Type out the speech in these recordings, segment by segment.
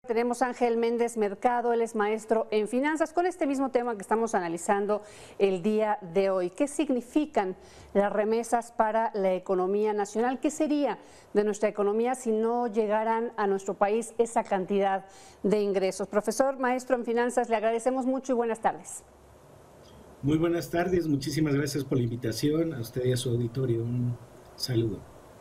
Tenemos a Ángel Méndez Mercado, él es maestro en finanzas, con este mismo tema que estamos analizando el día de hoy. ¿Qué significan las remesas para la economía nacional? ¿Qué sería de nuestra economía si no llegaran a nuestro país esa cantidad de ingresos? Profesor, maestro en finanzas, le agradecemos mucho y buenas tardes. Muy buenas tardes, muchísimas gracias por la invitación, a usted y a su auditorio, un saludo.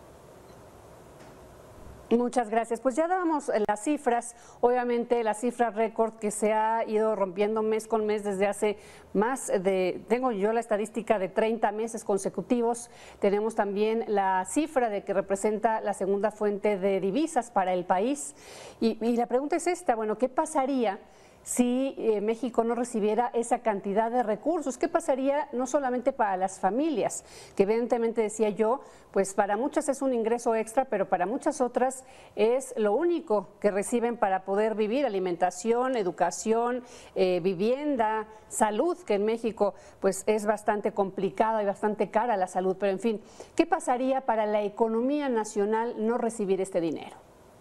Muchas gracias. Pues ya dábamos las cifras, obviamente las cifras récord que se ha ido rompiendo mes con mes desde hace más de, tengo yo la estadística de 30 meses consecutivos. Tenemos también la cifra de que representa la segunda fuente de divisas para el país. Y la pregunta es esta, bueno, ¿qué pasaría si México no recibiera esa cantidad de recursos? ¿Qué pasaría no solamente para las familias, que evidentemente decía yo, pues para muchas es un ingreso extra, pero para muchas otras es lo único que reciben para poder vivir: alimentación, educación, vivienda, salud, que en México pues es bastante complicada y bastante cara la salud, pero en fin, ¿qué pasaría para la economía nacional no recibir este dinero?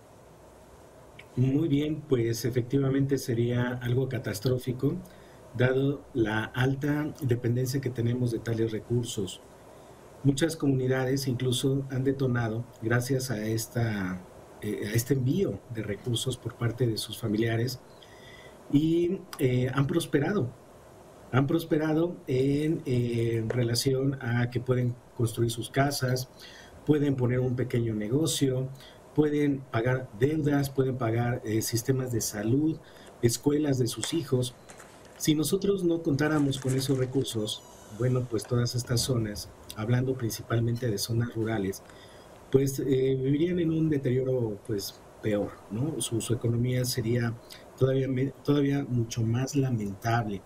Muy bien, pues efectivamente sería algo catastrófico, dado la alta dependencia que tenemos de tales recursos. Muchas comunidades incluso han detonado gracias a este envío de recursos por parte de sus familiares y han prosperado. Han prosperado en relación a que pueden construir sus casas, pueden poner un pequeño negocio, pueden pagar deudas, pueden pagar sistemas de salud, escuelas de sus hijos. Si nosotros no contáramos con esos recursos, bueno, pues todas estas zonas, hablando principalmente de zonas rurales, pues vivirían en un deterioro pues peor, ¿no? Su economía sería todavía mucho más lamentable.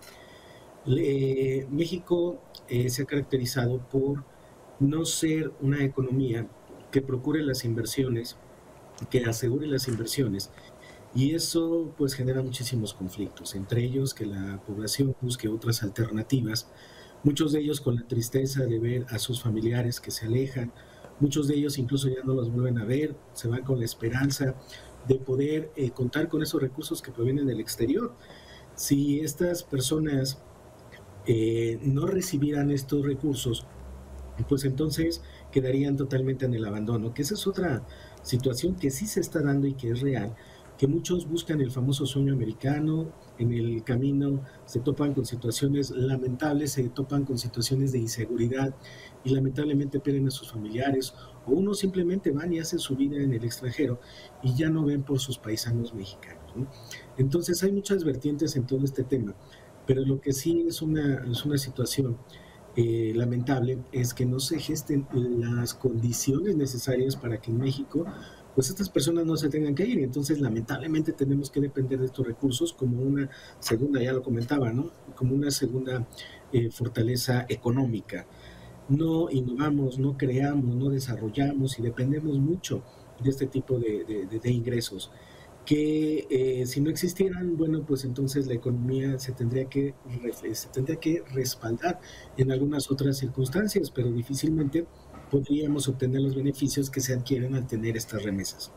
México se ha caracterizado por no ser una economía que procure las inversiones, que asegure las inversiones, y eso pues genera muchísimos conflictos, entre ellos que la población busque otras alternativas, muchos de ellos con la tristeza de ver a sus familiares que se alejan, muchos de ellos incluso ya no los vuelven a ver, se van con la esperanza de poder contar con esos recursos que provienen del exterior. Si estas personas no recibieran estos recursos, pues entonces quedarían totalmente en el abandono, que esa es otra situación que sí se está dando y que es real, que muchos buscan el famoso sueño americano, en el camino se topan con situaciones lamentables, se topan con situaciones de inseguridad y lamentablemente pierden a sus familiares, o unos simplemente van y hacen su vida en el extranjero y ya no ven por sus paisanos mexicanos, ¿no? Entonces hay muchas vertientes en todo este tema, pero lo que sí es una situación lamentable es que no se gesten las condiciones necesarias para que en México pues estas personas no se tengan que ir, y entonces lamentablemente tenemos que depender de estos recursos como una segunda, ya lo comentaba, ¿no? Como una segunda fortaleza económica. No innovamos, no creamos, no desarrollamos y dependemos mucho de este tipo de ingresos que si no existieran, bueno, pues entonces la economía se tendría que respaldar en algunas otras circunstancias, pero difícilmente podríamos obtener los beneficios que se adquieren al tener estas remesas.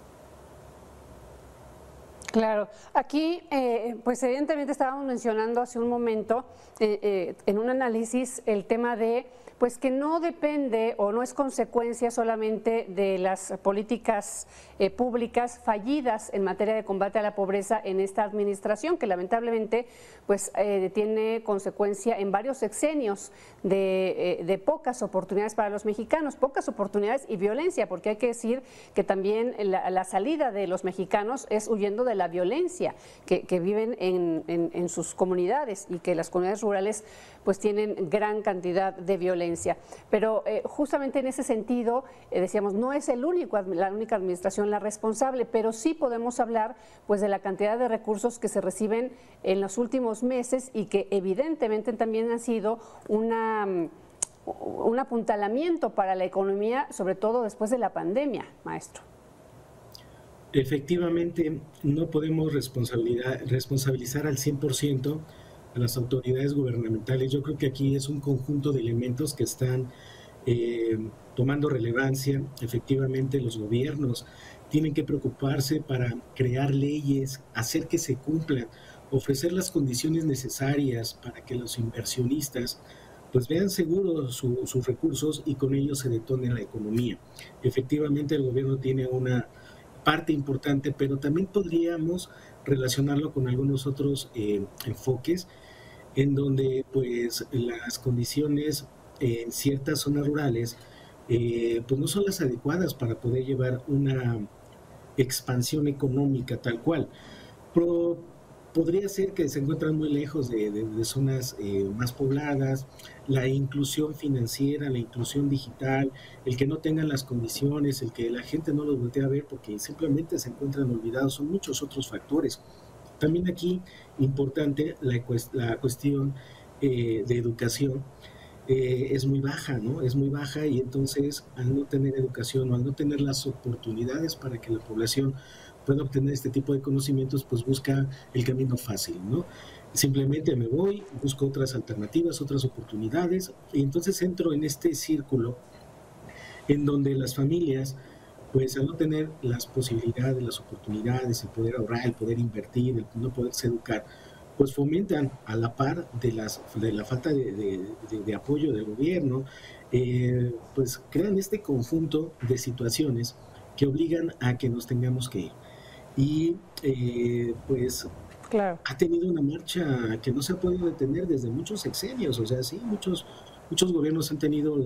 Claro, aquí pues evidentemente estábamos mencionando hace un momento en un análisis el tema de pues que no depende o no es consecuencia solamente de las políticas públicas fallidas en materia de combate a la pobreza en esta administración, que lamentablemente pues tiene consecuencia en varios sexenios de pocas oportunidades para los mexicanos, pocas oportunidades y violencia, porque hay que decir que también la salida de los mexicanos es huyendo de la violencia que viven en sus comunidades, y que las comunidades rurales pues tienen gran cantidad de violencia. Pero justamente en ese sentido, decíamos, no es la única administración la responsable, pero sí podemos hablar pues de la cantidad de recursos que se reciben en los últimos meses y que evidentemente también han sido un apuntalamiento para la economía, sobre todo después de la pandemia, maestro. Efectivamente, no podemos responsabilizar al 100% a las autoridades gubernamentales. Yo creo que aquí es un conjunto de elementos que están tomando relevancia. Efectivamente, los gobiernos tienen que preocuparse para crear leyes, hacer que se cumplan, ofrecer las condiciones necesarias para que los inversionistas pues vean seguros sus recursos y con ellos se detone la economía. Efectivamente, el gobierno tiene una parte importante, pero también podríamos relacionarlo con algunos otros enfoques en donde pues las condiciones en ciertas zonas rurales pues no son las adecuadas para poder llevar una expansión económica tal cual. Pro- Podría ser que se encuentran muy lejos de zonas más pobladas, la inclusión financiera, la inclusión digital, el que no tengan las condiciones, el que la gente no los voltee a ver porque simplemente se encuentran olvidados, son muchos otros factores. También aquí importante la cuestión de educación es muy baja, ¿no? Es muy baja y entonces al no tener educación o al no tener las oportunidades para que la población pueda obtener este tipo de conocimientos, pues busca el camino fácil, ¿no? Simplemente me voy, busco otras alternativas, otras oportunidades y entonces entro en este círculo en donde las familias, pues al no tener las posibilidades, las oportunidades, el poder ahorrar, el poder invertir, el no poderse educar, pues fomentan a la par de la falta de apoyo del gobierno, pues crean este conjunto de situaciones que obligan a que nos tengamos que ir. Y pues Claro. ha tenido una marcha que no se ha podido detener desde muchos sexenios, o sea, sí, muchos gobiernos han tenido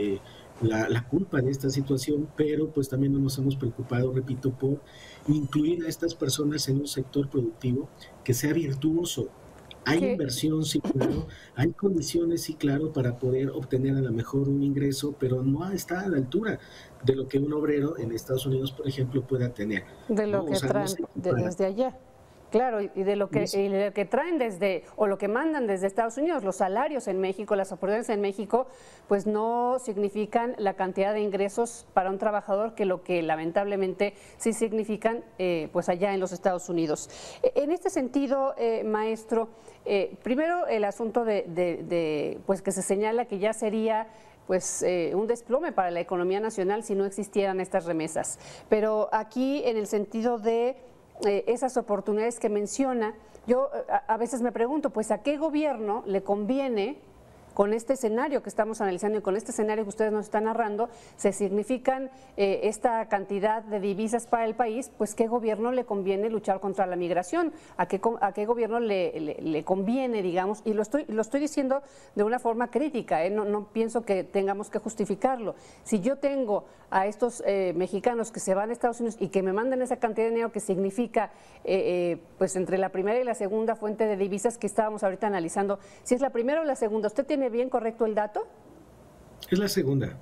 la culpa de esta situación, pero pues también no nos hemos preocupado, repito, por incluir a estas personas en un sector productivo que sea virtuoso. Hay Que inversión, sí, claro, hay condiciones, sí, claro, para poder obtener a lo mejor un ingreso, pero no está a la altura de lo que un obrero en Estados Unidos, por ejemplo, pueda tener, de lo ¿no? O que sea, no traen se compara. desde allá. Claro, y de lo No que, se- y de lo que traen desde, o lo que mandan desde Estados Unidos, los salarios en México, las oportunidades en México, pues no significan la cantidad de ingresos para un trabajador que lo que lamentablemente sí significan pues allá en los Estados Unidos. En este sentido, maestro, primero el asunto pues que se señala que ya sería pues un desplome para la economía nacional si no existieran estas remesas. Pero aquí en el sentido de esas oportunidades que menciona, yo a veces me pregunto, pues ¿a qué gobierno le conviene con este escenario que estamos analizando y con este escenario que ustedes nos están narrando, se significan esta cantidad de divisas para el país, pues ¿qué gobierno le conviene luchar contra la migración? A qué gobierno le conviene, digamos? Y lo estoy diciendo de una forma crítica, no pienso que tengamos que justificarlo. Si yo tengo a estos mexicanos que se van a Estados Unidos y que me mandan esa cantidad de dinero que significa, pues entre la primera y la segunda fuente de divisas que estábamos ahorita analizando, si es la primera o la segunda, ¿usted tiene bien correcto el dato? Es la segunda.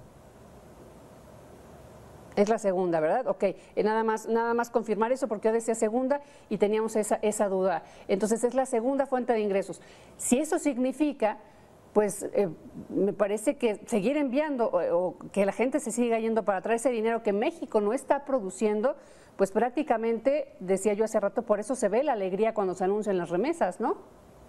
Es la segunda, ¿verdad? Ok, nada más confirmar eso porque yo decía segunda y teníamos esa duda. Entonces es la segunda fuente de ingresos. Si eso significa, pues me parece que seguir enviando o que la gente se siga yendo para traer ese dinero que México no está produciendo, pues prácticamente, decía yo hace rato, por eso se ve la alegría cuando se anuncian las remesas, ¿no?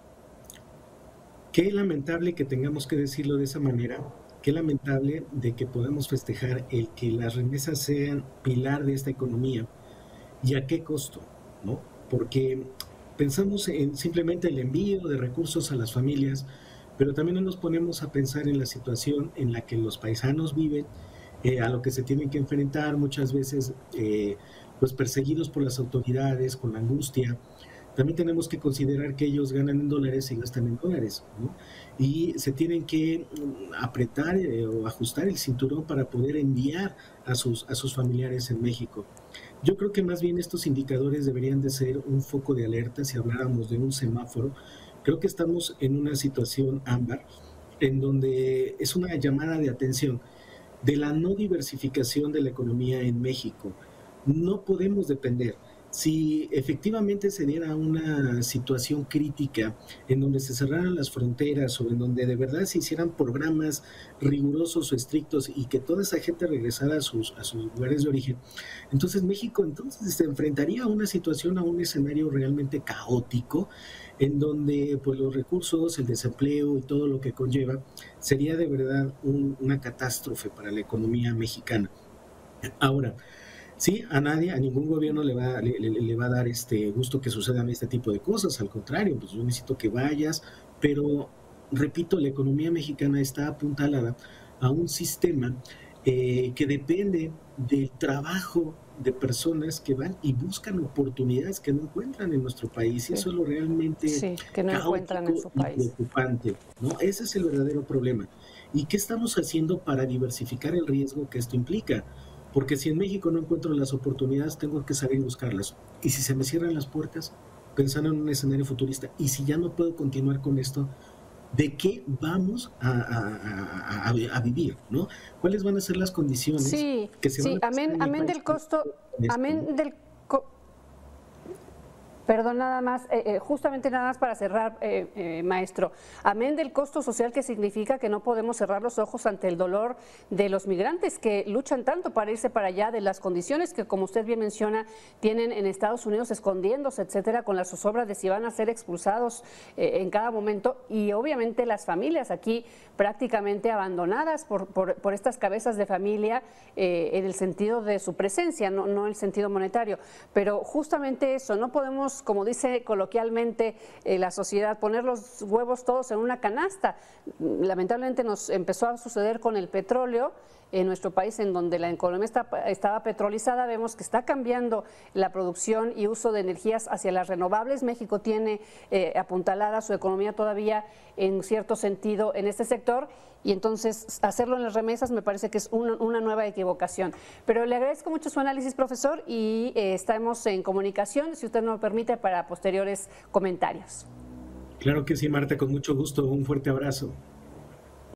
Qué lamentable que tengamos que decirlo de esa manera, qué lamentable de que podamos festejar el que las remesas sean pilar de esta economía y a qué costo, ¿no? Porque pensamos en simplemente el envío de recursos a las familias, pero también no nos ponemos a pensar en la situación en la que los paisanos viven, a lo que se tienen que enfrentar muchas veces, pues perseguidos por las autoridades, con la angustia. También tenemos que considerar que ellos ganan en dólares y gastan en dólares, ¿no? Y se tienen que apretar o ajustar el cinturón para poder enviar a sus familiares en México. Yo creo que más bien estos indicadores deberían de ser un foco de alerta si habláramos de un semáforo. Creo que estamos en una situación ámbar en donde es una llamada de atención de la no diversificación de la economía en México. No podemos depender. Si efectivamente se diera una situación crítica en donde se cerraran las fronteras o en donde de verdad se hicieran programas rigurosos o estrictos y que toda esa gente regresara a sus lugares de origen, entonces México entonces se enfrentaría a una situación, a un escenario realmente caótico en donde pues los recursos, el desempleo y todo lo que conlleva sería de verdad una catástrofe para la economía mexicana. Ahora, Sí, a nadie, a ningún gobierno le va a dar gusto que sucedan este tipo de cosas, al contrario, pues yo necesito que vayas, pero repito, la economía mexicana está apuntalada a un sistema que depende del trabajo de personas que van y buscan oportunidades que no encuentran en nuestro país, y Sí, eso es lo realmente sí, que no encuentran en caótico su y país. preocupante, ¿no? Ese es el verdadero problema. ¿Y qué estamos haciendo para diversificar el riesgo que esto implica? Porque si en México no encuentro las oportunidades, tengo que salir a buscarlas. Y si se me cierran las puertas, pensando en un escenario futurista, y si ya no puedo continuar con esto, ¿de qué vamos a vivir? ¿No? ¿Cuáles van a ser las condiciones Sí, que se van sí, a presentar en mi amén país del costo, con esto, ¿no? amén del Perdón, nada más, justamente nada más para cerrar, maestro. Amén del costo social que significa que no podemos cerrar los ojos ante el dolor de los migrantes que luchan tanto para irse para allá, de las condiciones que, como usted bien menciona, tienen en Estados Unidos escondiéndose, etcétera, con las zozobras de si van a ser expulsados en cada momento, y obviamente las familias aquí prácticamente abandonadas por estas cabezas de familia en el sentido de su presencia, no en el sentido monetario. Pero justamente eso, no podemos, como dice coloquialmente la sociedad, poner los huevos todos en una canasta. Lamentablemente nos empezó a suceder con el petróleo en nuestro país, en donde la economía estaba petrolizada. Vemos que está cambiando la producción y uso de energías hacia las renovables. México tiene apuntalada su economía todavía en cierto sentido en este sector, y entonces hacerlo en las remesas me parece que es una nueva equivocación. Pero le agradezco mucho su análisis, profesor, y estamos en comunicación, si usted nos lo permite, para posteriores comentarios. Claro que sí, Marta, con mucho gusto. Un fuerte abrazo.